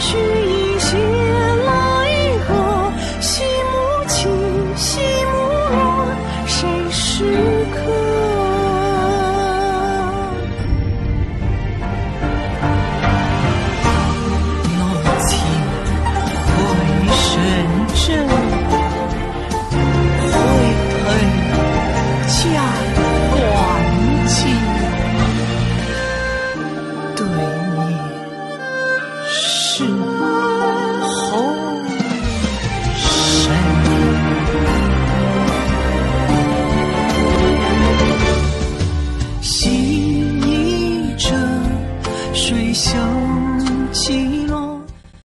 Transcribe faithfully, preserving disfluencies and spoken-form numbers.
须一些来过，细木起，细木落，谁时刻？ 落尽回深圳，回腾家团聚。对面是后生。细倚着水袖